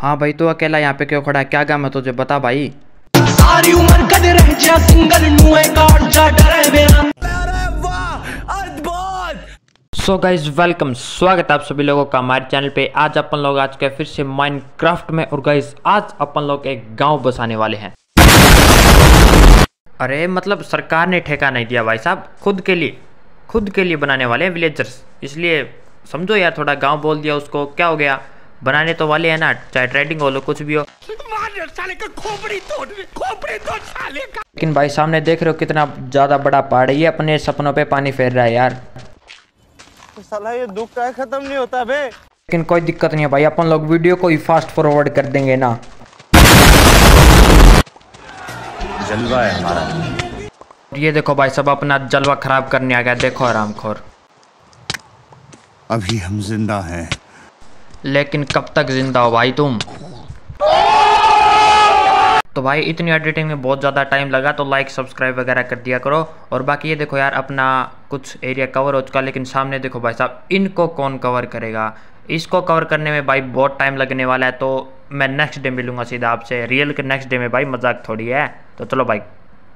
हाँ भाई, तो अकेला यहाँ पे क्यों खड़ा है? क्या काम है तुझे, बता भाई। सारी उम्र कद रह जा सिंगल नुए काट जा डरे बिना। सो गाइज वेलकम, स्वागत है आप सभी लोगों का हमारे चैनल पे। आज अपन लोग आज के फिर से माइनक्राफ्ट में, और गाइज आज अपन लोग एक गांव बसाने वाले हैं। अरे मतलब सरकार ने ठेका नहीं दिया भाई साहब, खुद के लिए बनाने वाले हैं विलेजर्स, इसलिए समझो यार, थोड़ा गांव बोल दिया उसको, क्या हो गया, बनाने तो वाले हैं ना, चाहे ट्रेडिंग हो लो कुछ भी हो। साले का खोपड़ी तोड़ साले का। लेकिन भाई सामने देख रहे हो कितना ज्यादा बड़ा पहाड़ है, ये अपने सपनों पे पानी फेर रहा है यार। साला ये दुख का खत्म नहीं होता बे। लेकिन कोई दिक्कत नहीं है भाई, अपन लोग वीडियो को ही फास्ट फॉरवर्ड कर देंगे ना। जलवा है हमारा। ये देखो भाई सब अपना जलवा खराब करने आ गया, देखो आरामखोर। अभी हम जिंदा हैं, लेकिन कब तक जिंदा हो भाई तुम? तो भाई इतनी एडिटिंग में बहुत ज़्यादा टाइम लगा, तो लाइक सब्सक्राइब वगैरह कर दिया करो। और बाकी ये देखो यार, अपना कुछ एरिया कवर हो चुका, लेकिन सामने देखो भाई साहब, इनको कौन कवर करेगा? इसको कवर करने में भाई बहुत टाइम लगने वाला है, तो मैं नेक्स्ट डे मिलूंगा सीधा आपसे। रियल के नेक्स्ट डे में भाई, मजाक थोड़ी है। तो चलो भाई,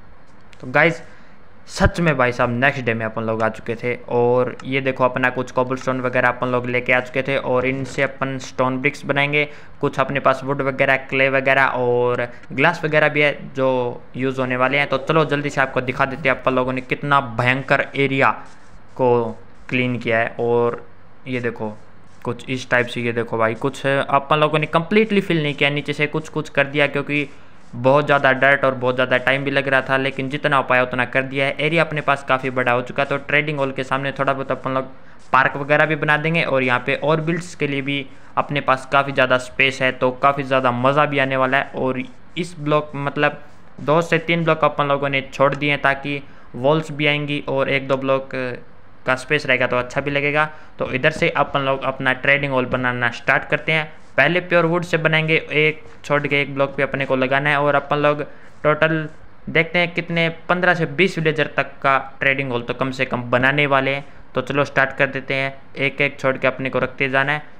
तो गाइज सच में भाई साहब नेक्स्ट डे में अपन लोग आ चुके थे, और ये देखो अपना कुछ कोबलस्टोन वगैरह अपन लोग लेके आ चुके थे, और इनसे अपन स्टोन ब्रिक्स बनाएंगे। कुछ अपने पास वुड वगैरह, क्ले वगैरह और ग्लास वगैरह भी है जो यूज़ होने वाले हैं। तो चलो जल्दी से आपको दिखा देते हैं अपन लोगों ने कितना भयंकर एरिया को क्लीन किया है। और ये देखो कुछ इस टाइप से, ये देखो भाई, कुछ अपन लोगों ने कम्प्लीटली फिल नहीं किया, नीचे से कुछ कुछ कर दिया, क्योंकि बहुत ज़्यादा डर्ट और बहुत ज़्यादा टाइम भी लग रहा था, लेकिन जितना हो पाया उतना कर दिया है। एरिया अपने पास काफ़ी बड़ा हो चुका है, तो ट्रेडिंग हॉल के सामने थोड़ा बहुत अपन लोग पार्क वगैरह भी बना देंगे, और यहाँ पे और बिल्ड्स के लिए भी अपने पास काफ़ी ज़्यादा स्पेस है, तो काफ़ी ज़्यादा मज़ा भी आने वाला है। और इस ब्लॉक मतलब 2 से 3 ब्लॉक अपन लोगों ने छोड़ दिए हैं, ताकि वॉल्स भी आएंगी और 1-2 ब्लॉक का स्पेस रहेगा तो अच्छा भी लगेगा। तो इधर से अपन लोग अपना ट्रेडिंग हॉल बनाना स्टार्ट करते हैं। पहले प्योर वुड से बनाएंगे, एक छोड़ के एक ब्लॉक पे अपने को लगाना है, और अपन लोग टोटल देखते हैं कितने 15 से 20 विलेजर तक का ट्रेडिंग हॉल तो कम से कम बनाने वाले हैं। तो चलो स्टार्ट कर देते हैं, एक एक छोड़ के अपने को रखते जाना है।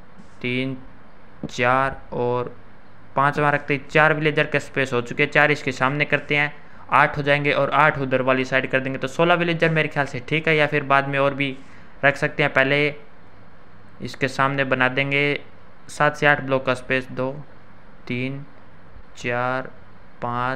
3, 4 और 5वां रखते हैं। 4 विलेजर का स्पेस हो चुके हैं, 4 इसके सामने करते हैं, 8 हो जाएंगे, और 8 उधर वाली साइड कर देंगे, तो 16 विलेजर मेरे ख्याल से ठीक है, या फिर बाद में और भी रख सकते हैं। पहले इसके सामने बना देंगे 7 से 8 ब्लॉक का स्पेस, 2, 3, 4, 5,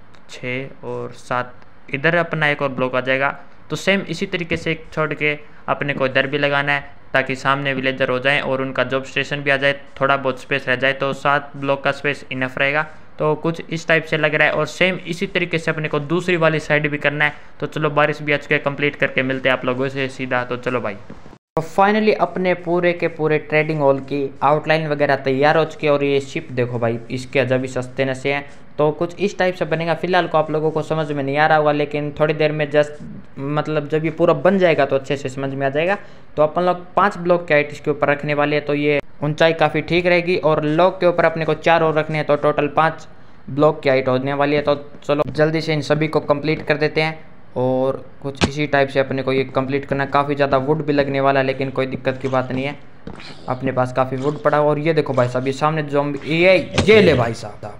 6 और 7, इधर अपना एक और ब्लॉक आ जाएगा। तो सेम इसी तरीके से एक छोड़ के अपने को इधर भी लगाना है, ताकि सामने विलेजर हो जाएं और उनका जॉब स्टेशन भी आ जाए, थोड़ा बहुत स्पेस रह जाए, तो 7 ब्लॉक का स्पेस इनफ रहेगा। तो कुछ इस टाइप से लग रहा है, और सेम इसी तरीके से अपने को दूसरी वाली साइड भी करना है। तो चलो बारिश भी आज के कंप्लीट करके मिलते हैं आप लोगों से सीधा। तो चलो भाई, तो फाइनली अपने पूरे के पूरे ट्रेडिंग हॉल की आउटलाइन वगैरह तैयार हो चुकी है, और ये शिप देखो भाई, इसके अजब ही सस्ते नशे हैं। तो कुछ इस टाइप से बनेगा। फिलहाल को आप लोगों को समझ में नहीं आ रहा होगा, लेकिन थोड़ी देर में जस्ट मतलब जब ये पूरा बन जाएगा तो अच्छे से समझ में आ जाएगा। तो अपन लोग 5 ब्लॉक के हाइट इसके ऊपर रखने वाले हैं, तो ये ऊंचाई काफ़ी ठीक रहेगी, और लॉक के ऊपर अपने को 4 और रखने हैं, तो टोटल 5 ब्लॉक की हाइट होने वाली है। तो चलो जल्दी से इन सभी को कंप्लीट कर देते हैं, और कुछ इसी टाइप से अपने को ये कंप्लीट करना। काफ़ी ज़्यादा वुड भी लगने वाला है, लेकिन कोई दिक्कत की बात नहीं है, अपने पास काफ़ी वुड पड़ा। और ये देखो भाई साहब, ये सामने ज़ॉम्बी, ये ले भाई साहब,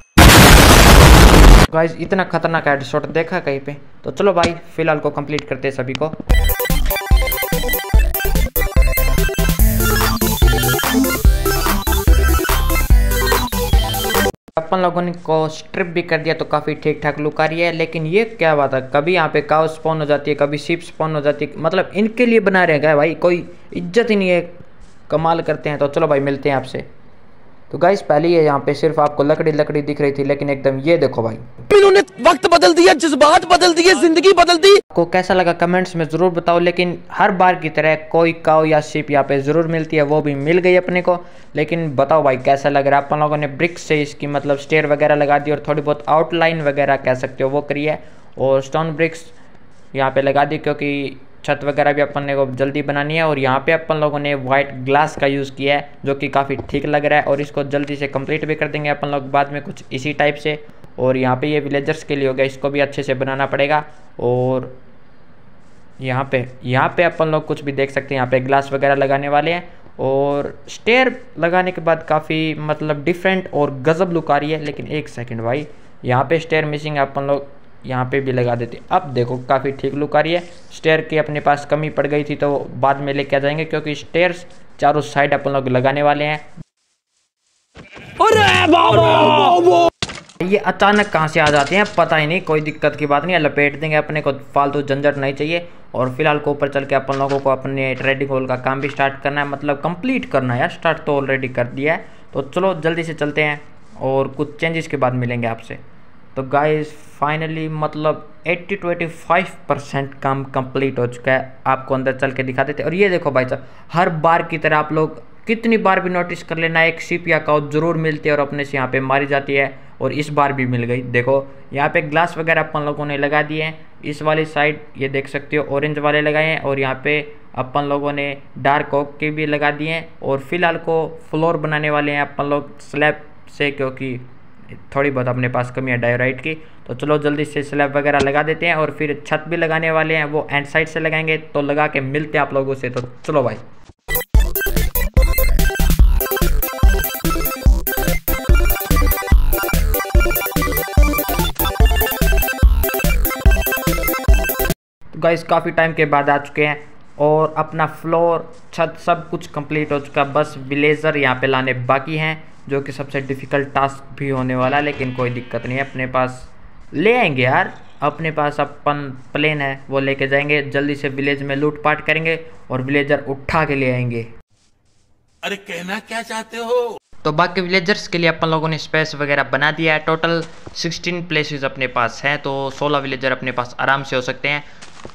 गाइस इतना खतरनाक हेडशॉट देखा कहीं पे। तो चलो भाई फिलहाल को कंप्लीट करते हैं सभी को। अपन लोगों ने को स्ट्रिप भी कर दिया, तो काफ़ी ठीक ठाक लुक आ रही है। लेकिन ये क्या बात है, कभी यहाँ पे काउ स्पॉन हो जाती है, कभी शिप स्पॉन हो जाती है, मतलब इनके लिए बना रहे हैं भाई, कोई इज्जत ही नहीं है, कमाल करते हैं। तो चलो भाई मिलते हैं आपसे। तो गाइस पहले ये यहाँ पे सिर्फ आपको लकड़ी दिख रही थी, लेकिन एकदम ये देखो भाई, इन्होंने वक्त बदल दिया, जज्बात बदल दिए, जिंदगी बदल दी। आपको कैसा लगा कमेंट्स में ज़रूर बताओ। लेकिन हर बार की तरह कोई काउ या शिप यहाँ पे ज़रूर मिलती है, वो भी मिल गई अपने को। लेकिन बताओ भाई कैसा लग रहा है। अपन लोगों ने ब्रिक्स से इसकी मतलब स्टेयर वगैरह लगा दी, और थोड़ी बहुत आउटलाइन वगैरह कह सकते हो वो करी है, और स्टोन ब्रिक्स यहाँ पे लगा दी, क्योंकि छत वगैरह भी अपन ने को जल्दी बनानी है। और यहाँ पे अपन लोगों ने वाइट ग्लास का यूज़ किया है, जो कि काफ़ी ठीक लग रहा है, और इसको जल्दी से कंप्लीट भी कर देंगे अपन लोग बाद में कुछ इसी टाइप से। और यहाँ पे ये विलेजर्स के लिए हो गया, इसको भी अच्छे से बनाना पड़ेगा। और यहाँ पे अपन लोग कुछ भी देख सकते हैं, यहाँ पे ग्लास वगैरह लगाने वाले हैं। और स्टेयर लगाने के बाद काफ़ी मतलब डिफरेंट और गजब लुक आ रही है। लेकिन एक सेकंड भाई, यहाँ पे स्टेयर मिसिंग है, अपन लोग यहाँ पे भी लगा देते। अब देखो काफ़ी ठीक लुक आ रही है। स्टेयर की अपने पास कमी पड़ गई थी तो बाद में लेके आ जाएंगे, क्योंकि स्टेयर्स चारों साइड अपन लोग लगाने वाले हैं। ये अचानक कहाँ से आ जाते हैं पता ही नहीं, कोई दिक्कत की बात नहीं है, लपेट देंगे, अपने को फालतू झंझट नहीं चाहिए। और फिलहाल को ऊपर चल के अपन लोगों को अपने ट्रेडिंग हॉल का काम भी स्टार्ट करना है, मतलब कंप्लीट करना है यार। स्टार्ट तो ऑलरेडी कर दिया है, तो चलो जल्दी से चलते हैं और कुछ चेंजेस के बाद मिलेंगे आपसे। तो गाइस फाइनली मतलब 80 to 85% काम कंप्लीट हो चुका है। आपको अंदर चल के दिखा देते। और ये देखो भाई साहब, हर बार की तरह आप लोग कितनी बार भी नोटिस कर लेना, एक शिप या काउ जरूर मिलती है और अपने से यहाँ पे मारी जाती है। और इस बार भी मिल गई। देखो यहाँ पे ग्लास वगैरह अपन लोगों ने लगा दिए हैं। इस वाली साइड ये देख सकते हो ऑरेंज वाले लगाए हैं, और यहाँ पे अपन लोगों ने डार्क ओक के भी लगा दिए हैं। और फिलहाल को फ्लोर बनाने वाले हैं अपन लोग स्लैब से, क्योंकि थोड़ी बहुत अपने पास कमी है डायोराइट की। तो चलो जल्दी से स्लैब वगैरह लगा देते हैं, और फिर छत भी लगाने वाले हैं, वो एंड साइड से लगाएंगे। तो लगा के मिलते हैं आप लोगों से। तो चलो भाई। गाइस काफ़ी टाइम के बाद आ चुके हैं और अपना फ्लोर छत सब कुछ कंप्लीट हो चुका। बस विलेजर यहाँ पे लाने बाकी हैं, जो कि सबसे डिफ़िकल्ट टास्क भी होने वाला, लेकिन कोई दिक्कत नहीं है, अपने पास ले आएंगे यार। अपने पास अपन प्लेन है, वो लेके जाएंगे। जल्दी से विलेज में लूटपाट करेंगे और विलेजर उठा के ले आएंगे। अरे कहना क्या चाहते हो? तो बाकी विलेजर्स के लिए अपन लोगों ने स्पेस वगैरह बना दिया है। टोटल 16 प्लेसेस अपने पास हैं, तो 16 विलेजर अपने पास आराम से हो सकते हैं।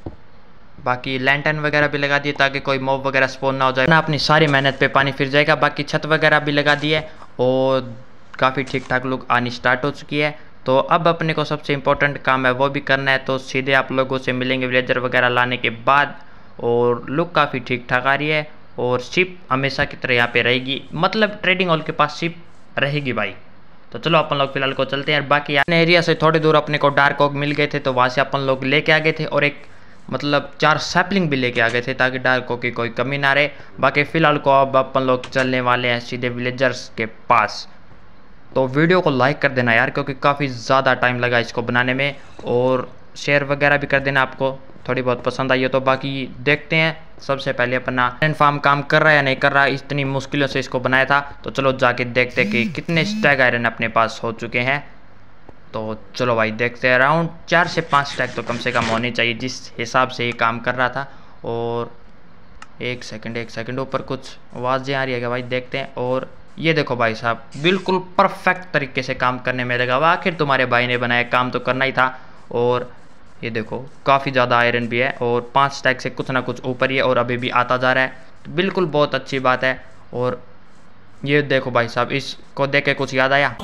बाकी लैंटर्न वगैरह भी लगा दिए ताकि कोई मॉब वगैरह स्पॉन ना हो जाए ना, अपनी सारी मेहनत पे पानी फिर जाएगा। बाकी छत वगैरह भी लगा दी है और काफ़ी ठीक ठाक लुक आनी स्टार्ट हो चुकी है। तो अब अपने को सबसे इम्पोर्टेंट काम है वो भी करना है। तो सीधे आप लोगों से मिलेंगे विलेजर वगैरह लाने के बाद। और लुक काफ़ी ठीक ठाक आ रही है, और शिप हमेशा की तरह यहाँ पे रहेगी, मतलब ट्रेडिंग हॉल के पास शिप रहेगी भाई। तो चलो अपन लोग फिलहाल को चलते हैं। बाकी एरिया से थोड़ी दूर अपने को डार्क ओक मिल गए थे, तो वहाँ से अपन लोग लेके आ गए थे, और एक मतलब 4 सैपलिंग भी लेके आ गए थे ताकि डार्क ओक की कोई कमी ना रहे। बाकी फ़िलहाल को अब अपन लोग चलने वाले हैं सीधे विलेजर्स के पास। तो वीडियो को लाइक कर देना यार, क्योंकि काफ़ी ज़्यादा टाइम लगा इसको बनाने में, और शेयर वगैरह भी कर देना आपको थोड़ी बहुत पसंद आई हो तो। बाकी देखते हैं सबसे पहले अपना आयरन फार्म काम कर रहा है या नहीं कर रहा है। इतनी मुश्किलों से इसको बनाया था, तो चलो जाके देखते कि कितने स्टैग आयरन अपने पास हो चुके हैं। तो चलो भाई देखते हैं। अराउंड 4 से 5 स्टैग तो कम से कम होने चाहिए, जिस हिसाब से ये काम कर रहा था। और एक सेकंड ऊपर कुछ आवाज़ें आ रही है क्या भाई, देखते हैं। और ये देखो भाई साहब, बिल्कुल परफेक्ट तरीके से काम करने में लगा हुआ। आखिर तुम्हारे भाई ने बनाया, काम तो करना ही था। और ये देखो काफ़ी ज़्यादा आयरन भी है, और 5 स्टैग से कुछ ना कुछ ऊपर ही है, और अभी भी आता जा रहा है। तो बिल्कुल बहुत अच्छी बात है। और ये देखो भाई साहब, इसको देख के कुछ याद आया।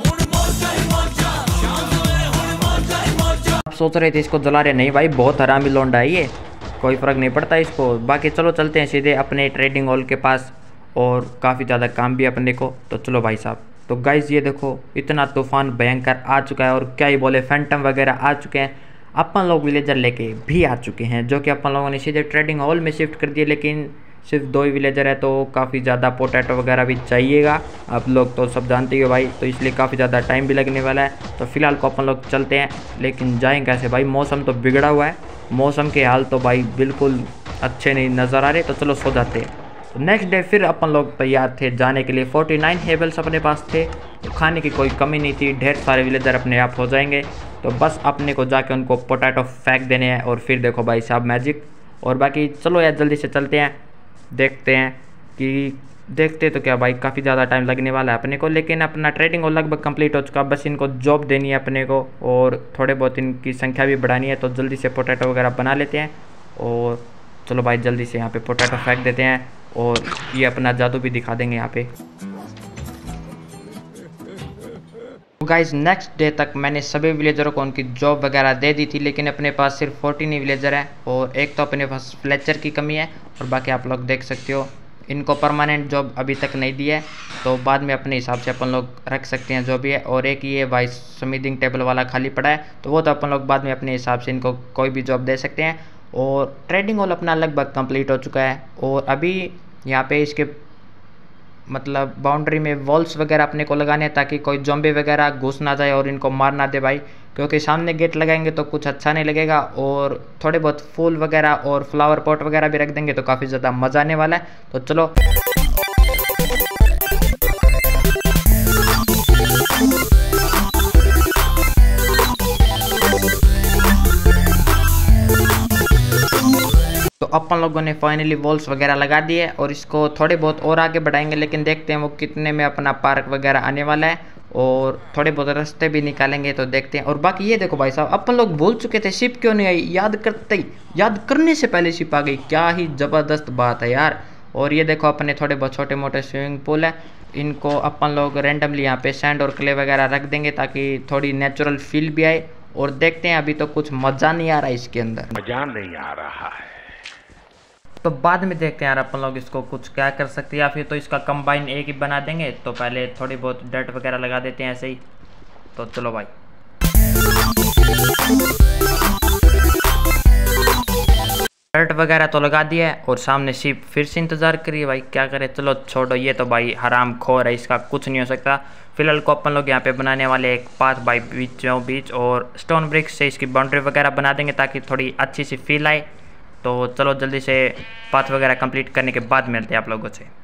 आप सोच रहे थे इसको जला रहे, नहीं भाई बहुत हरामी लौंडा है ये, कोई फ़र्क नहीं पड़ता इसको। बाकी चलो चलते हैं सीधे अपने ट्रेडिंग हॉल के पास, और काफ़ी ज़्यादा काम भी अपने को। तो चलो भाई साहब। तो गाइज़ ये देखो इतना तूफान भयंकर आ चुका है, और क्या ही बोले, फैंटम वगैरह आ चुके हैं। अपन लोग विलेजर लेके भी आ चुके हैं, जो कि अपन लोगों ने सीधे ट्रेडिंग हॉल में शिफ्ट कर दिए। लेकिन सिर्फ 2 ही विलेजर है, तो काफ़ी ज़्यादा पोटैटो वगैरह भी चाहिएगा, आप लोग तो सब जानते हो भाई। तो इसलिए काफ़ी ज़्यादा टाइम भी लगने वाला है। तो फिलहाल को अपन लोग चलते हैं, लेकिन जाएँ कैसे भाई, मौसम तो बिगड़ा हुआ है। मौसम के हाल तो भाई बिल्कुल अच्छे नहीं नज़र आ रहे। तो चलो सो जाते हैं। तो नेक्स्ट डे फिर अपन लोग तैयार थे जाने के लिए। 49 हेबल्स अपने पास थे, तो खाने की कोई कमी नहीं थी। ढेर सारे विलेजर अपने आप हो जाएंगे, तो बस अपने को जाके उनको पोटैटो फेंक देने हैं, और फिर देखो भाई साहब मैजिक। और बाकी चलो यार जल्दी से चलते हैं, देखते हैं कि देखते तो क्या भाई, काफ़ी ज़्यादा टाइम लगने वाला है अपने को। लेकिन अपना ट्रेडिंग और लगभग कंप्लीट हो चुका, बस इनको जॉब देनी है अपने को, और थोड़े बहुत इनकी संख्या भी बढ़ानी है। तो जल्दी से पोटैटो वगैरह बना लेते हैं, और चलो भाई जल्दी से यहाँ पे पोटैटो फेंक देते हैं, और ये अपना जादू भी दिखा देंगे यहाँ पे। गाइज नेक्स्ट डे तक मैंने सभी विलेजरों को उनकी जॉब वगैरह दे दी थी, लेकिन अपने पास सिर्फ 14 ही विलेजर हैं, और एक तो अपने पास फ्लेचर की कमी है, और बाकी आप लोग देख सकते हो इनको परमानेंट जॉब अभी तक नहीं दी है। तो बाद में अपने हिसाब से अपन लोग रख सकते हैं जो भी है। और एक ये वाइस स्मिथिंग टेबल वाला खाली पड़ा है, तो वो तो अपन लोग बाद में अपने हिसाब से इनको कोई भी जॉब दे सकते हैं। और ट्रेडिंग हॉल अपना लगभग कंप्लीट हो चुका है, और अभी यहाँ पे इसके मतलब बाउंड्री में वॉल्स वगैरह अपने को लगाने हैं ताकि कोई ज़ॉम्बी वगैरह घुस ना जाए और इनको मार ना दे भाई, क्योंकि सामने गेट लगाएंगे तो कुछ अच्छा नहीं लगेगा। और थोड़े बहुत फूल वगैरह और फ्लावर पॉट वगैरह भी रख देंगे तो काफ़ी ज़्यादा मज़ा आने वाला है। तो चलो तो अपन लोगों ने फाइनली वॉल्स वगैरह लगा दिए और इसको थोड़े बहुत और आगे बढ़ाएंगे, लेकिन देखते हैं वो कितने में अपना पार्क वगैरह आने वाला है और थोड़े बहुत रास्ते भी निकालेंगे तो देखते हैं। और बाकी ये देखो भाई साहब, अपन लोग भूल चुके थे शिप क्यों नहीं आई, याद करने से पहले शिप आ गई, क्या ही ज़बरदस्त बात है यार। और ये देखो अपने थोड़े बहुत छोटे मोटे स्विमिंग पूल है, इनको अपन लोग रैंडमली यहाँ पे सैंड और क्ले वगैरह रख देंगे ताकि थोड़ी नेचुरल फील भी आए। और देखते हैं, अभी तो कुछ मज़ा नहीं आ रहा है इसके अंदर, मजा नहीं आ रहा है। तो बाद में देखते हैं यार अपन लोग इसको कुछ क्या कर सकते हैं, या फिर तो इसका कंबाइन एक ही बना देंगे। तो पहले थोड़ी बहुत डर्ट वगैरह लगा देते हैं ऐसे ही। तो चलो भाई, डर्ट वगैरह तो लगा दिया है और सामने शिप फिर से इंतज़ार करिए भाई, क्या करें। चलो छोड़ो, ये तो भाई हराम खोर है, इसका कुछ नहीं हो सकता। फिलहाल को अपन लोग यहाँ पे बनाने वाले एक पाथ बाई बीच और स्टोन ब्रिक्स से इसकी बाउंड्री वगैरह बना देंगे ताकि थोड़ी अच्छी सी फील आए। तो चलो जल्दी से पाथ वगैरह कंप्लीट करने के बाद मिलते हैं आप लोगों से।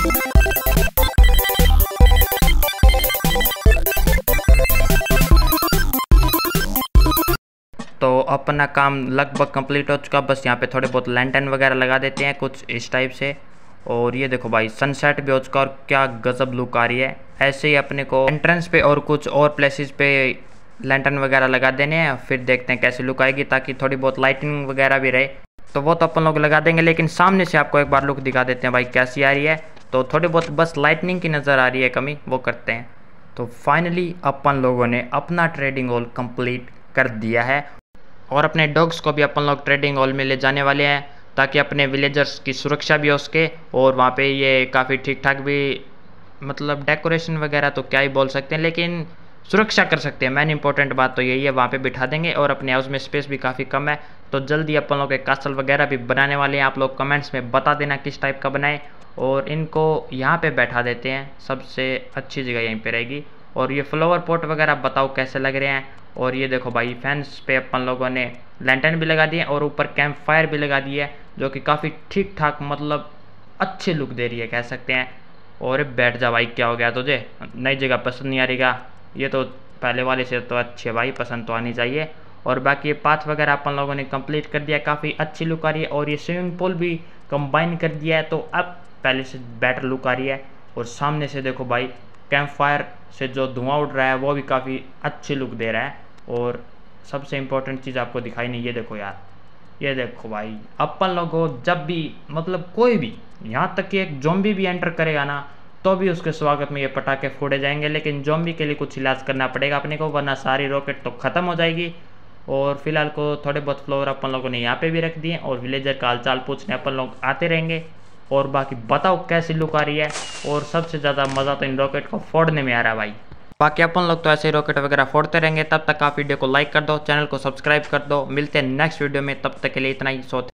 तो अपना काम लगभग कंप्लीट हो चुका, बस यहाँ पे थोड़े बहुत लैंटर्न वगैरह लगा देते हैं कुछ इस टाइप से। और ये देखो भाई सनसेट भी हो चुका और क्या गजब लुक आ रही है। ऐसे ही अपने को एंट्रेंस पे और कुछ और प्लेसेस पे लैंटर्न वगैरह लगा देने हैं, फिर देखते हैं कैसी लुक आएगी ताकि थोड़ी बहुत लाइटिंग वगैरह भी रहे। तो वो तो अपन लोग लगा देंगे, लेकिन सामने से आपको एक बार लुक दिखा देते हैं भाई कैसी आ रही है। तो थोड़ी बहुत बस लाइटनिंग की नज़र आ रही है कमी, वो करते हैं। तो फाइनली अपन लोगों ने अपना ट्रेडिंग हॉल कंप्लीट कर दिया है और अपने डॉग्स को भी अपन लोग ट्रेडिंग हॉल में ले जाने वाले हैं ताकि अपने विलेजर्स की सुरक्षा भी हो सके। और वहाँ पे ये काफ़ी ठीक ठाक भी, मतलब डेकोरेशन वगैरह तो क्या ही बोल सकते हैं, लेकिन सुरक्षा कर सकते हैं। मेन इंपॉर्टेंट बात तो यही है, वहाँ पे बिठा देंगे। और अपने हाउस में स्पेस भी काफ़ी कम है, तो जल्दी अपन लोग एक कासल वगैरह भी बनाने वाले हैं। आप लोग कमेंट्स में बता देना किस टाइप का बनाए। और इनको यहाँ पे बैठा देते हैं, सबसे अच्छी जगह यहीं पे रहेगी। और ये फ्लावर पॉट वगैरह बताओ कैसे लग रहे हैं। और ये देखो भाई फैंस पे अपन लोगों ने लैंटर्न भी लगा दिए और ऊपर कैंप फायर भी लगा दी है, जो कि काफ़ी ठीक ठाक मतलब अच्छी लुक दे रही है कह सकते हैं। और बैठ जा भाई, क्या हो गया तुझे, नई जगह पसंद नहीं आ रही क्या? ये तो पहले वाले से तो अच्छी है भाई, पसंद तो आनी चाहिए। और बाकी ये पाथ वगैरह अपन लोगों ने कंप्लीट कर दिया, काफ़ी अच्छी लुक आ रही है। और ये स्विमिंग पूल भी कंबाइन कर दिया है, तो अब पहले से बेटर लुक आ रही है। और सामने से देखो भाई कैंप फायर से जो धुआं उड़ रहा है वो भी काफ़ी अच्छी लुक दे रहा है। और सबसे इम्पोर्टेंट चीज़ आपको दिखाई नहीं, ये देखो यार, ये देखो भाई अपन लोगों जब भी मतलब कोई भी, यहाँ तक कि एक ज़ॉम्बी भी एंटर करेगा ना, तो भी उसके स्वागत में ये पटाखे फोड़े जाएंगे। लेकिन ज़ॉम्बी के लिए कुछ इलाज करना पड़ेगा अपने को, वरना सारी रॉकेट तो ख़त्म हो जाएगी। और फिलहाल को थोड़े बहुत फ्लोर अपन लोगों ने यहाँ पे भी रख दिए और विलेजर का हालचाल पूछने अपन लोग आते रहेंगे। और बाकी बताओ कैसी लुक आ रही है। और सबसे ज़्यादा मज़ा तो इन रॉकेट को फोड़ने में आ रहा है भाई। बाकी अपन लोग तो ऐसे ही रॉकेट वगैरह फोड़ते रहेंगे। तब तक आप वीडियो को लाइक कर दो, चैनल को सब्सक्राइब कर दो। मिलते हैं नेक्स्ट वीडियो में, तब तक के लिए इतना ही।